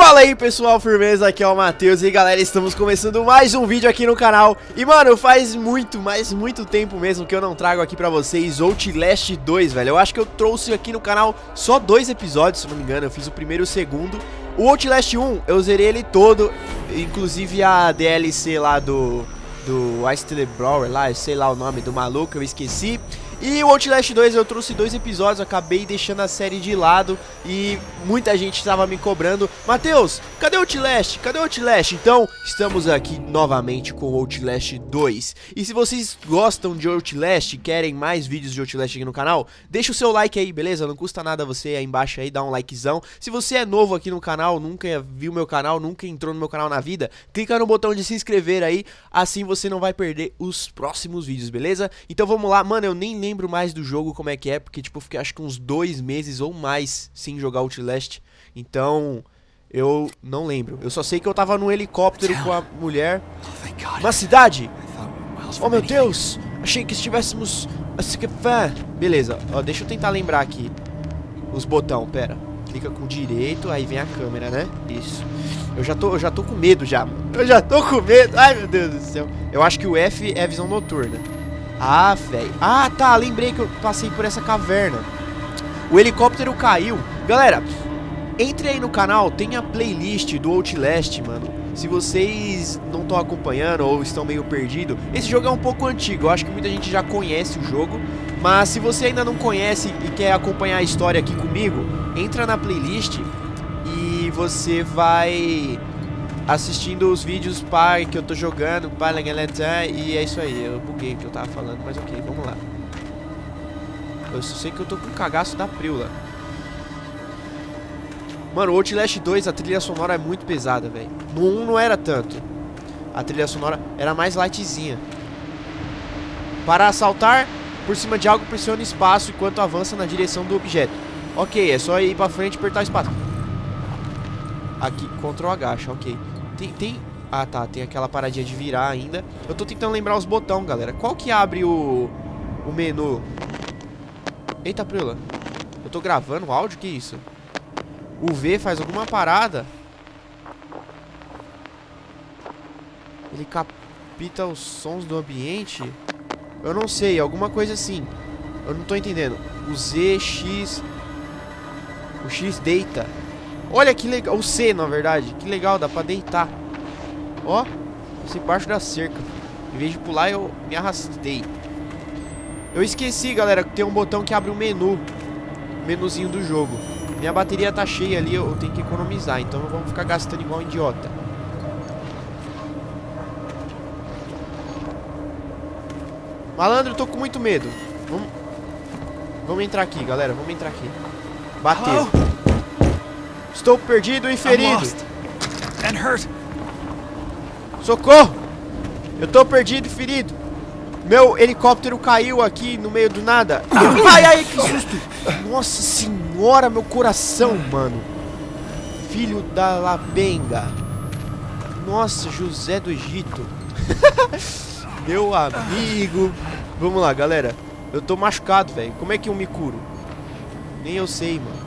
Fala aí pessoal, firmeza, aqui é o Matheus e galera, estamos começando mais um vídeo aqui no canal. E mano, faz muito tempo mesmo que eu não trago aqui pra vocês Outlast 2, velho. Eu acho que eu trouxe aqui no canal só 2 episódios, se não me engano. Eu fiz o primeiro e o segundo. O Outlast 1, eu zerei ele todo, inclusive a DLC lá do Ice Telebrower lá, eu sei lá o nome do maluco, eu esqueci. E o Outlast 2 eu trouxe 2 episódios, acabei deixando a série de lado e muita gente estava me cobrando: Matheus, cadê o Outlast? Cadê o Outlast? Então, estamos aqui novamente com o Outlast 2. E se vocês gostam de Outlast e querem mais vídeos de Outlast aqui no canal, deixa o seu like aí, beleza? Não custa nada você aí embaixo aí dar um likezão. Se você é novo aqui no canal, nunca viu meu canal, nunca entrou no meu canal na vida, clica no botão de se inscrever aí, assim você não vai perder os próximos vídeos, beleza? Então vamos lá, mano, eu nem lembro mais do jogo como é que é, porque tipo, eu fiquei acho que uns 2 meses ou mais sem jogar Outlast, então eu não lembro. Eu só sei que eu tava num helicóptero com a mulher. Uma cidade? Oh meu Deus, achei que estivéssemos... Beleza, ó, deixa eu tentar lembrar aqui os botão, pera. Clica com o direito, aí vem a câmera, né? Isso. Eu já tô com medo já, mano. Eu já tô com medo, ai meu Deus do céu. Eu acho que o F é visão noturna. Ah, velho. Ah, tá, lembrei que eu passei por essa caverna. O helicóptero caiu. Galera, entre aí no canal, tem a playlist do Outlast, mano. Se vocês não estão acompanhando ou estão meio perdidos, esse jogo é um pouco antigo, eu acho que muita gente já conhece o jogo. Mas se você ainda não conhece e quer acompanhar a história aqui comigo, entra na playlist e você vai assistindo os vídeos pai que eu tô jogando, e é isso aí. Eu buguei o que eu tava falando, mas ok, vamos lá. Eu só sei que eu tô com um cagaço da Priula. Mano, o Outlast 2, a trilha sonora é muito pesada, velho. No 1 não era tanto. A trilha sonora era mais lightzinha. Para assaltar por cima de algo, pressione espaço enquanto avança na direção do objeto. Ok, é só ir pra frente e apertar espaço. Aqui, Ctrl agacha, ok. Ah tá, tem aquela paradinha de virar ainda. Eu tô tentando lembrar os botões, galera. Qual que abre o menu? Eita, Priula. Eu tô gravando o áudio, que isso? O V faz alguma parada. Ele capta os sons do ambiente. Eu não sei, alguma coisa assim. Eu não tô entendendo. O Z, X. O X deita. Olha que legal, o C na verdade, que legal, dá pra deitar. Ó, passei embaixo da cerca. Em vez de pular eu me arrastei. Eu esqueci, galera, que tem um botão que abre o menu. O menuzinho do jogo. Minha bateria tá cheia ali, eu tenho que economizar. Então vamos ficar gastando igual um idiota. Malandro, eu tô com muito medo. Vamos entrar aqui, galera, vamos entrar aqui. Bateu. Estou perdido e ferido. Socorro! Eu tô perdido e ferido. Meu helicóptero caiu aqui no meio do nada. Ai, ai, que susto! Nossa senhora, meu coração, mano. Filho da labenga. Nossa, José do Egito. Meu amigo. Vamos lá, galera. Eu tô machucado, velho. Como é que eu me curo? Nem eu sei, mano.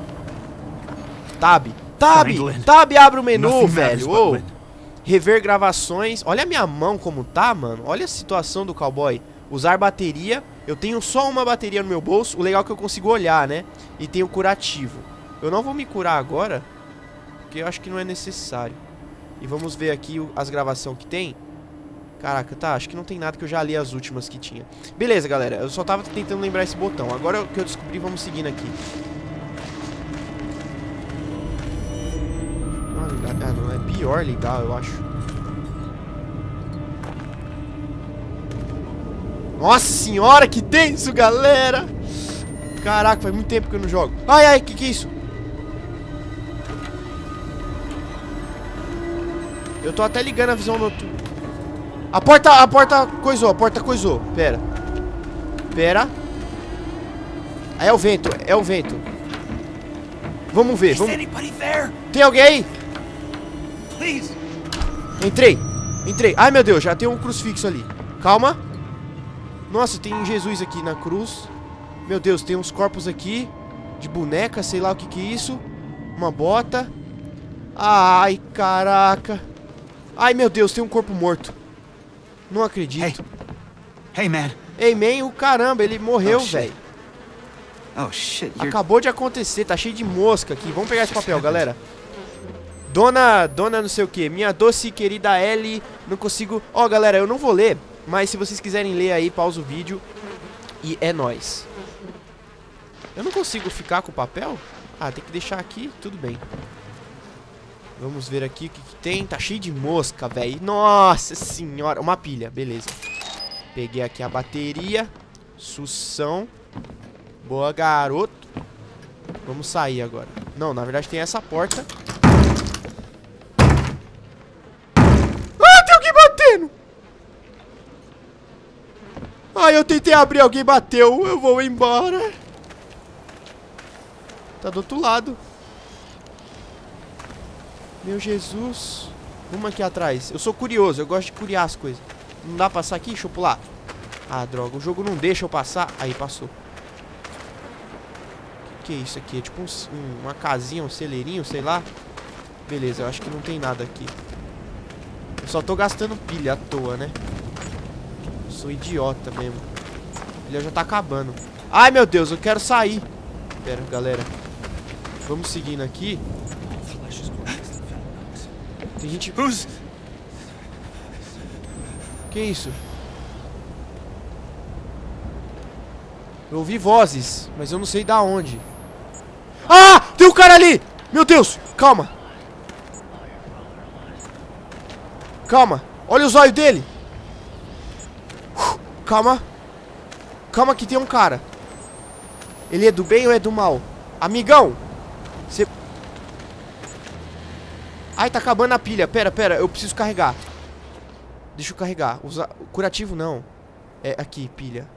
Tab abre o menu, velho. Oh. Rever gravações. Olha a minha mão como tá, mano. Olha a situação do cowboy. Usar bateria. Eu tenho só uma bateria no meu bolso. O legal é que eu consigo olhar, né? E tenho curativo. Eu não vou me curar agora, porque eu acho que não é necessário. E vamos ver aqui as gravações que tem. Caraca, tá, acho que não tem nada, que eu já li as últimas que tinha. Beleza, galera, eu só tava tentando lembrar esse botão. Agora que eu descobri, vamos seguindo aqui. Ah, não, é pior ligar, eu acho. Nossa senhora, que tenso, galera! Caraca, faz muito tempo que eu não jogo. Ai, ai, que é isso? Eu tô até ligando a visão noturna. A porta coisou. Pera. Aí é o vento, Vamos ver, Tem alguém aí? Entrei. Ai, meu Deus, já tem um crucifixo ali. Calma. Nossa, tem Jesus aqui na cruz. Meu Deus, tem uns corpos aqui de boneca, sei lá o que que é isso. Uma bota. Ai, caraca. Ai, meu Deus, tem um corpo morto. Não acredito. Hey, man. Ei, man, o caramba, ele morreu, velho. Oh, shit. Acabou de acontecer, tá cheio de mosca aqui. Vamos pegar esse papel, galera. Dona não sei o que. Minha doce querida Ellie. Não consigo... Ó, galera, eu não vou ler. Mas se vocês quiserem ler aí, pausa o vídeo. E é nóis. Eu não consigo ficar com o papel? Ah, tem que deixar aqui, tudo bem. Vamos ver aqui o que tem. Tá cheio de mosca, velho. Nossa senhora. Uma pilha, beleza. Peguei aqui a bateria. Sução. Boa, garoto. Vamos sair agora. Não, na verdade tem essa porta. Ah, tem alguém batendo. Ai, eu tentei abrir, alguém bateu. Eu vou embora. Tá do outro lado. Meu Jesus. Vamos aqui atrás. Eu sou curioso, eu gosto de curiar as coisas. Não dá pra passar aqui? Deixa eu pular. Ah, droga, o jogo não deixa eu passar. Aí, passou. Que é isso aqui? É tipo uma casinha, um celeirinho, sei lá. Beleza, eu acho que não tem nada aqui. Eu só tô gastando pilha à toa, né? Eu sou idiota mesmo. A pilha já tá acabando. Ai, meu Deus, eu quero sair. Pera, galera. Vamos seguindo aqui. Tem gente... Que isso? Eu ouvi vozes, mas eu não sei da onde. Ah! Tem um cara ali! Meu Deus! Calma! Calma! Olha os olhos dele! Calma! Calma que tem um cara. Ele é do bem ou é do mal? Amigão! Você... Ai, tá acabando a pilha. Pera, eu preciso carregar. Deixa eu carregar. Curativo não. É aqui, pilha.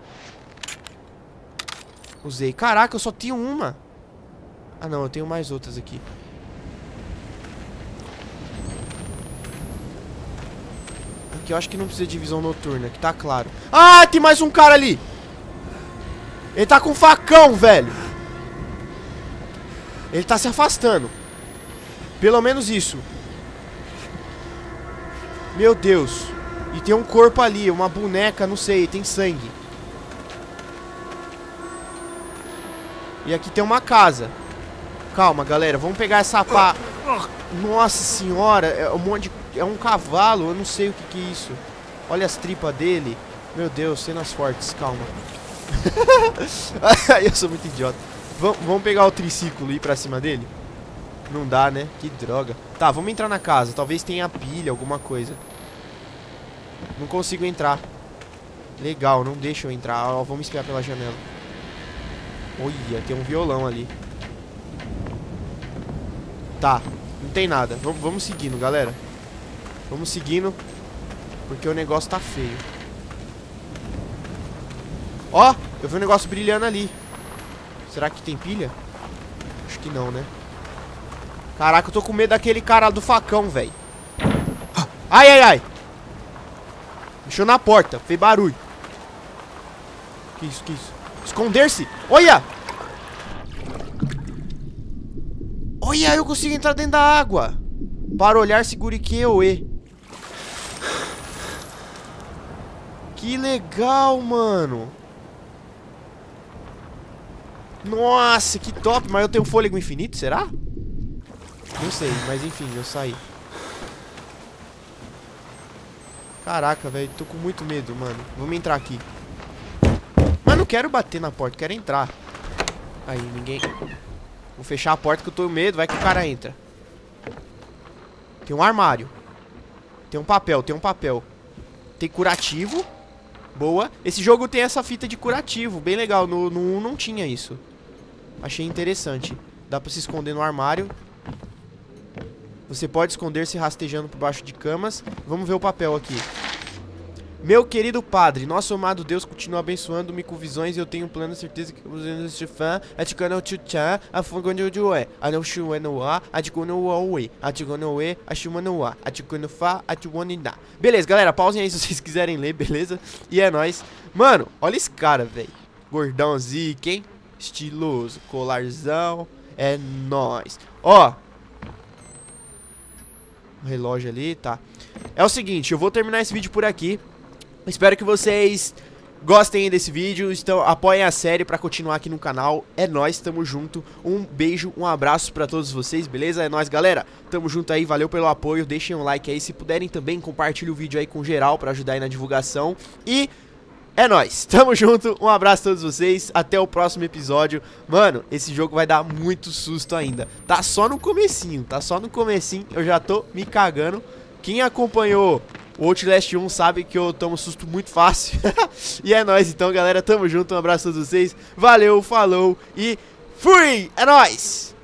Usei. Caraca, eu só tenho uma. Ah, não, eu tenho mais outras aqui. Aqui eu acho que não precisa de visão noturna, que tá claro. Ah, tem mais um cara ali. Ele tá com um facão, velho. Ele tá se afastando. Pelo menos isso. Meu Deus. E tem um corpo ali, uma boneca, não sei, tem sangue. E aqui tem uma casa. Calma, galera, vamos pegar essa pá. Nossa senhora, é um monte de... É um cavalo, eu não sei o que é isso. Olha as tripas dele. Meu Deus, cenas fortes, calma. Eu sou muito idiota. Vamos pegar o triciclo e ir pra cima dele? Não dá, né? Que droga. Tá, vamos entrar na casa. Talvez tenha pilha, alguma coisa. Não consigo entrar. Legal, não deixa eu entrar. Ó, vamos espiar pela janela. Olha, tem um violão ali. Tá, não tem nada. Vamos seguindo, galera. Vamos seguindo. Porque o negócio tá feio. Ó, eu vi um negócio brilhando ali. Será que tem pilha? Acho que não, né? Caraca, eu tô com medo daquele cara do facão, velho. Ai, ai, ai. Mexeu na porta, fez barulho. Que isso, que isso? Esconder-se. Olha! Olha, eu consigo entrar dentro da água. Para olhar, segure QE. Que legal, mano. Nossa, que top. Mas eu tenho fôlego infinito, será? Não sei, mas enfim, eu saí. Caraca, velho, tô com muito medo, mano. Vamos entrar aqui. Mas não quero bater na porta, quero entrar. Aí, ninguém... Vou fechar a porta que eu tô com medo, vai que o cara entra. Tem um armário. Tem um papel, tem um papel. Tem curativo. Boa. Esse jogo tem essa fita de curativo, bem legal. No 1 não tinha isso. Achei interessante. Dá pra se esconder no armário. Você pode esconder-se rastejando por baixo de camas. Vamos ver o papel aqui. Meu querido padre, nosso amado Deus continua abençoando-me com visões e eu tenho plena certeza que os fã aticando chucha a fogo de ué a não chué no ar aticando ué aticando ué a chuma no ar aticando fa atiwanina. Beleza, galera, pausem aí se vocês quiserem ler, beleza? E é nóis. Mano, olha esse cara, velho. Gordão zica, hein? Estiloso, colarzão. É nóis. Ó. O relógio ali, tá. É o seguinte, eu vou terminar esse vídeo por aqui. Espero que vocês gostem desse vídeo, então apoiem a série pra continuar aqui no canal. É nóis, tamo junto. Um beijo, um abraço pra todos vocês, beleza? É nóis, galera. Tamo junto aí, valeu pelo apoio. Deixem um like aí, se puderem também, compartilhem o vídeo aí com geral pra ajudar aí na divulgação. E é nóis, tamo junto, um abraço a todos vocês. Até o próximo episódio. Mano, esse jogo vai dar muito susto ainda. Tá só no comecinho, eu já tô me cagando. Quem acompanhou o Outlast 1 sabe que eu tomo susto muito fácil. E é nóis então, galera, tamo junto, um abraço a todos vocês. Valeu, falou e fui! É nóis!